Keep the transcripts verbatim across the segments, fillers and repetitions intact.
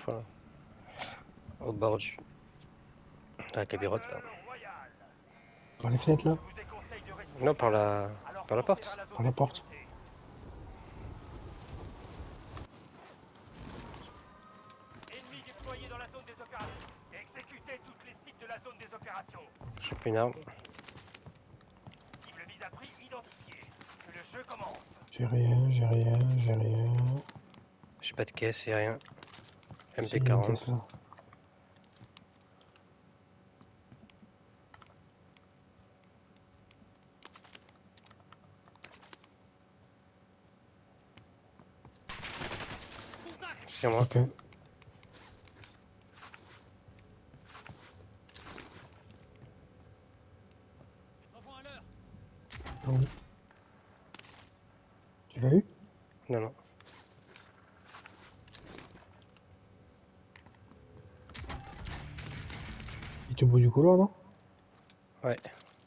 fois. Au bord du... de la cabirotte là. Par les fenêtres là? Non, par la... par la porte. Par la porte. Ennemis déployés dans la zone des opérations. Exécutez toutes les cibles de la zone des opérations. Je suis plus une arme. Cible mise à prix identifiée. Que le jeu commence. J'ai rien, j'ai rien, j'ai rien. J'ai pas de caisse, y'a rien. M Si, P il y a une quarante. caisse là. C'est moi. Ok. Ah oui. Tu l'as eu? Non, non. Il était au bout du couloir, non? Ouais.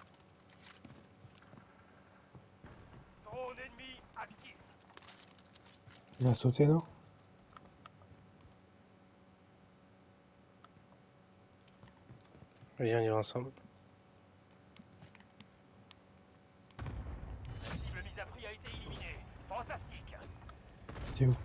Drone ennemi actif. Il a sauté, non? Viens, on y va ensemble. La cible mise à prix a été éliminée. Fantastique. T'es où?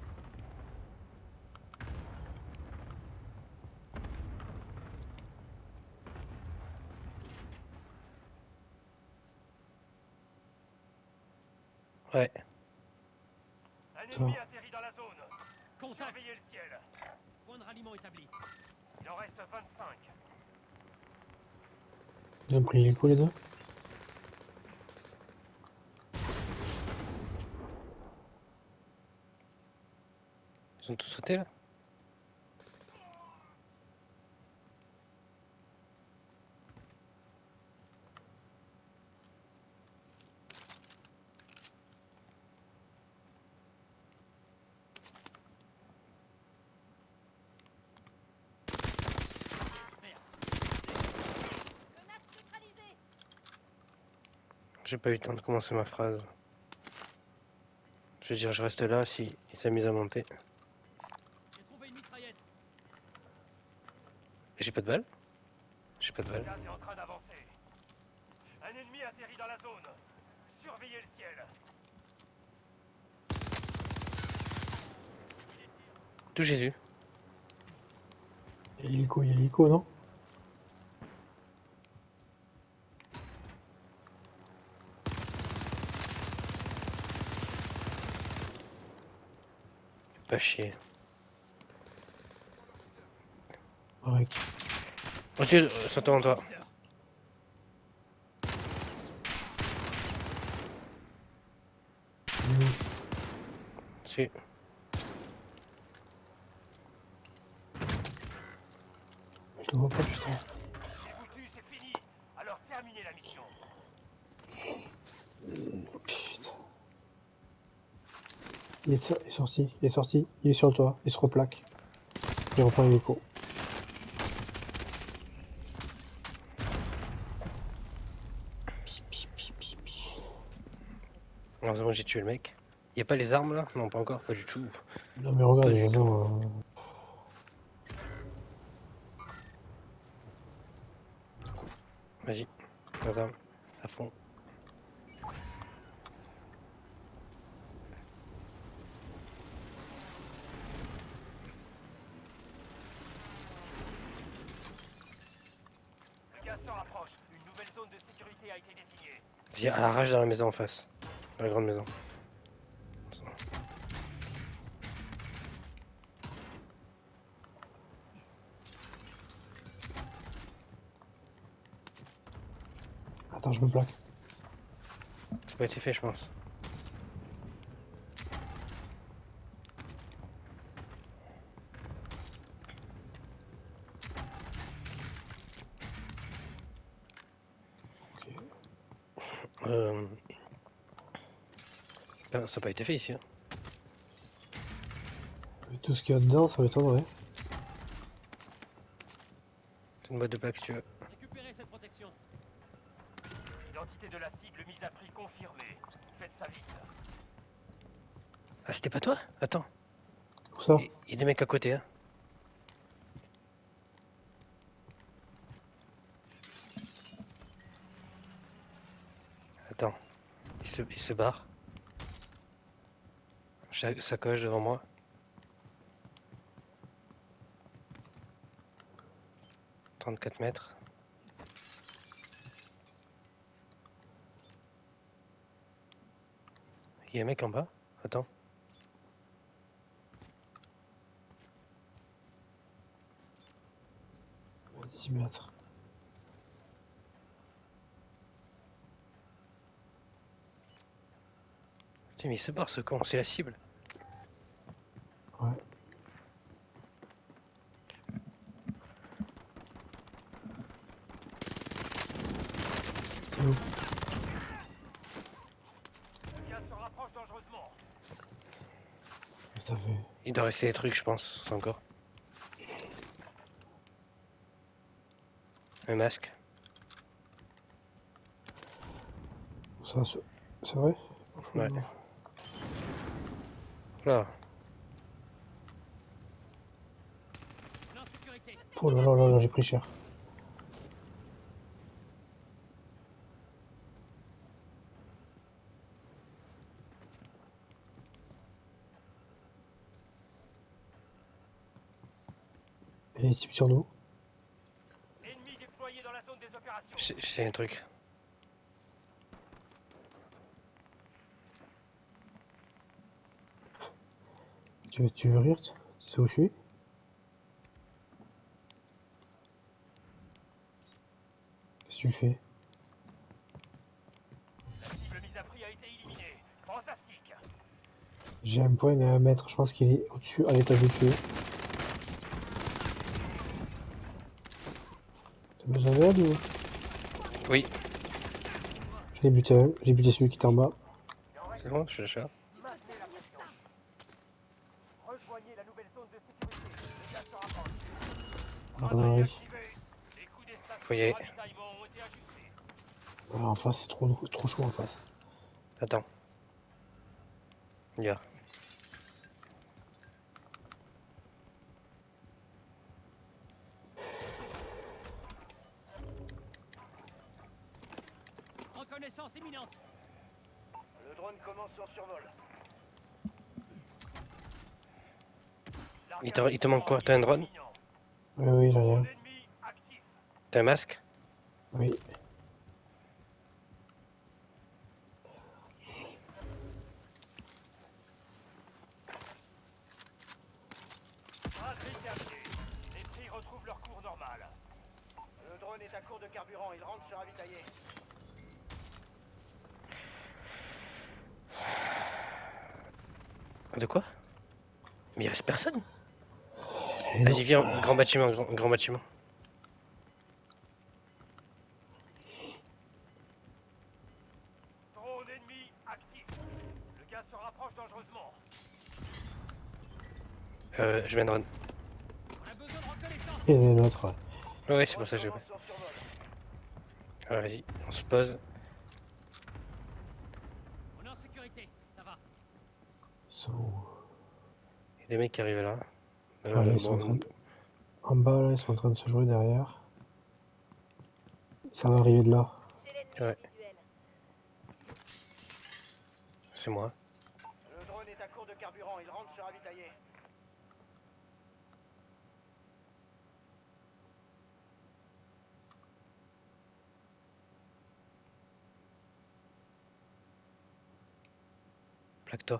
Ouais. Un Ça. ennemi atterri dans la zone. Contact. Surveillez le ciel. Point de ralliement établi. Il en reste vingt-cinq. Ils ont pris l'hélico les deux? Ils ont tous sauté là? J'ai pas eu le temps de commencer ma phrase. Je veux dire, je reste là si il s'amuse à monter. J'ai trouvé une mitraillette. Et j'ai pas de balles? J'ai pas de Le balles. gaz est en train d'avancer. Un ennemi atterri dans la zone. Surveillez le ciel. Tout Jésus. Il y a l'hélico, il y a l'hélico, non? Pas chier. Arrête. Oh Dieu, saute en toi. Il est où? Si. Je le vois pas, putain. J'ai foutu, c'est fini. Alors terminez la mission. Putain. Il est, so- il est sorti, il est sorti, il est sur le toit, il se replaque. Il reprend l'hélico. Non, c'est bon, j'ai tué le mec. Y a pas les armes là? Non, pas encore, pas du tout. Non mais regarde, Pas de du toute façon, euh, Vas-y, madame, à fond. Le gaz se rapproche. Une nouvelle zone de sécurité a été désignée. Viens à la rage dans la maison en face. Dans la grande maison. attends, je me plaque. Ça pas été fait, je pense. Ok. Euh... ah, ça n'a pas été fait ici. Hein. Et tout ce qu'il y a dedans, ça m'étonnerait. C'est une boîte de plaques si tu veux. Récupérez cette protection. L'identité de la cible mise à prix confirmée. Faites ça vite. Ah, c'était pas toi? Attends. Où ça? Il y a des mecs à côté, hein. Attends. Il se, il se barre. Cha- Sacoche devant moi. trente-quatre mètres. Il y a un mec en bas. Attends. vingt-six mètres. Tiens, mais il se barre ce con. C'est la cible. Ouais. T'es où? Le gaz se rapproche dangereusement. Qu'est-ce que t'as fait? Il doit rester des trucs, je pense. C'est encore. Un masque. Ça, c'est c'est vrai? Ouais. Là. On est en sécurité. Oh là là là là, j'ai pris cher. Et les types sur nous? Ennemi déployé dans la zone des opérations. C'est c'est un truc. Tu veux, tu veux rire? Tu tu sais où je suis? Qu'est-ce que tu fais? La cible mise à prix a été éliminée. Fantastique. J'ai un point à un mètre, je pense qu'il est au-dessus, à l'étage au-dessus. T'as besoin d'aide ou? Oui. J'ai buté un, j'ai buté celui qui est en bas. C'est bon, je suis là. Maintenez la pression. Rejoignez la nouvelle zone de sécurité. Le gaz se rapproche. Ah, Appareil oui. activé. Les coûts des stations Faut y aller. de ravitaillement ont été ajustés. Ah, en face, c'est trop, trop chaud en face. Attends. Il y a. Reconnaissance imminente. Le drone commence son survol. Il te, il te manque quoi? T'as un drone? Oui, oui, j'en ai un. Drone ennemi actif. T'as un masque? Oui. Trajet terminé. Les prix retrouvent leur cours normal. Le drone est à court de carburant. Il rentre se ravitailler. De quoi? Mais il reste personne. Et non. Vas-y, viens, grand bâtiment, grand, grand bâtiment. Drone ennemi actif. Le gaz se rapproche dangereusement. Euh, je mets un drone. On a besoin de reconnaissance. Et un autre. Ouais. Ouais, ouais, c'est pour ça que j'ai Drone fait. commence son survol. Alors, vas-y, on se pose. On est en sécurité. Ça va. Ils sont où? Il y a des mecs qui arrivent là. Euh, Voilà, ils sont en bon, train de... En bas, là, ils sont en train de se jouer derrière. Ça va arriver de là. ouais. C'est moi. Le drone est à court de carburant. Il rentre se ravitailler. Plaque-toi.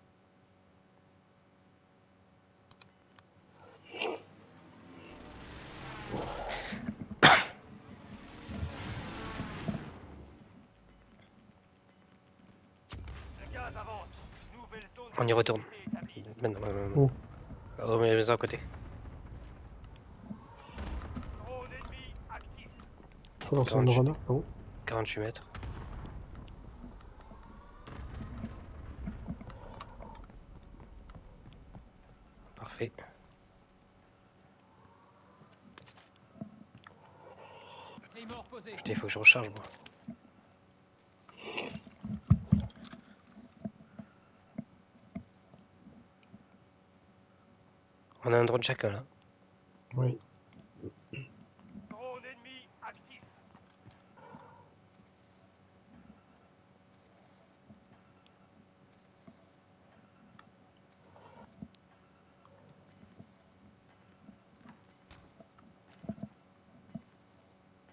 Le gaz avance. Nouvelle zone On y de retourne. sécurité établie. Maintenant, maintenant, Où? Oh, mais la maison à côté. Drone ennemi actif. Faut lancer un Quarante-huit. drone? Non? quarante-huit mètres. Parfait. Claymore posé. Putain, il faut que je recharge, moi. On a un drone chacun, là. Oui. Drone ennemi actif.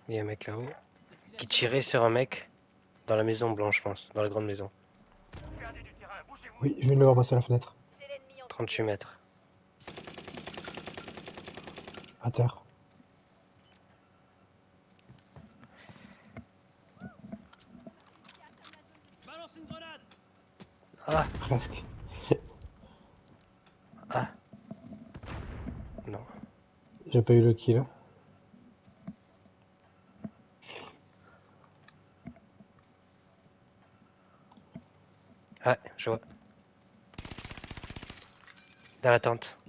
Il y a un mec là-haut qui tirait sur un mec dans la maison blanche, je pense, dans la grande maison. Vous perdez du terrain, bougez-vous. Oui, je viens de le voir passer à la fenêtre. C'est l'ennemi en trente-huit mètres. À terre. Balance une grenade. Ah, Presque. ah. Non. J'ai pas eu le kill. Ah, je vois. Dans la tente.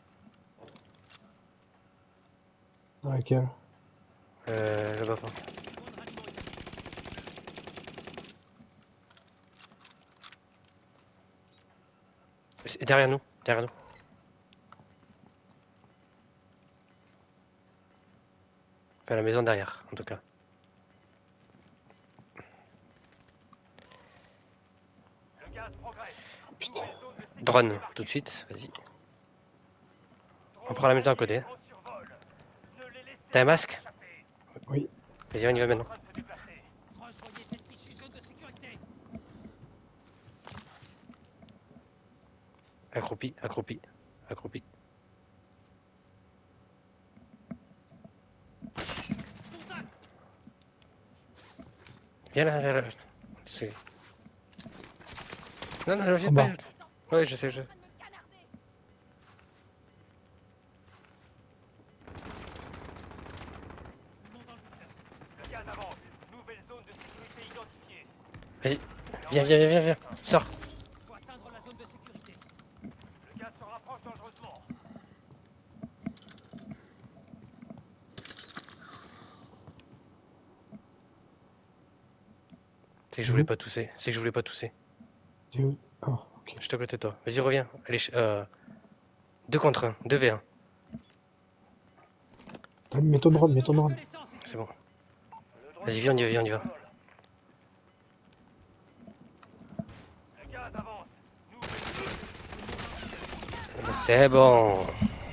Dans laquelle? Euh, je vois pas. Point de ralliement établi. C'est derrière nous, derrière nous. Enfin, la maison derrière, en tout cas. Le gaz progresse. Putain. Nouvelle zone de sécurité Drone, marquée. tout de suite, vas-y. Drone On prend la maison à côté. en survol. Ne les laissez T'as un pas masque? échapper. Oui. Vas-y, on y va Ils sont en maintenant. train de se déplacer. Rejoignez cette fichue zone de sécurité. Accroupi, accroupi, accroupi. Contact. Viens là, viens là. C'est... Non, non, je viens En pas. bas. Ouais, je sais, je... train de me canarder. Tout le monde dans le bunker. Le gaz avance. Nouvelle zone de sécurité identifiée. Vas-y, viens, viens, viens, viens, viens. Sors. Faut atteindre la zone de sécurité. Le gaz se rapproche dangereusement. C'est que je voulais pas tousser, c'est que je voulais pas tousser. T'es où? Oh, ok. Je suis à côté de toi. Vas-y, reviens. Allez, ch- euh... deux contre un, deux v un. Mets ton drone, mets ton drone. Reconnaissance ici. C'est bon. Le drone Vas-y, viens, on y va, viens, on y va. Le gaz avance. Nouvelle zone. C'est bon.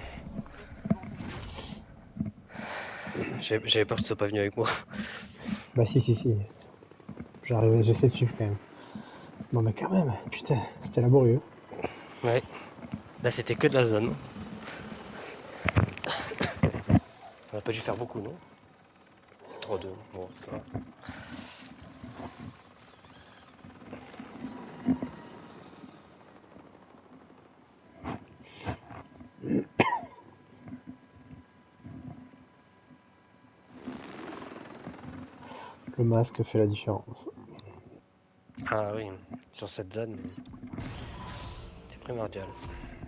J'avais j'avais peur que tu sois pas venu avec moi. Bah si, si, si. J'arrive, j'essaie de suivre quand même. Bon, mais quand même, putain, c'était laborieux. Ouais. Là, c'était que de la zone. On a pas dû faire beaucoup, non? Trop de... Bon, ça va. Le masque fait la différence. Ah oui, sur cette zone, c'est primordial.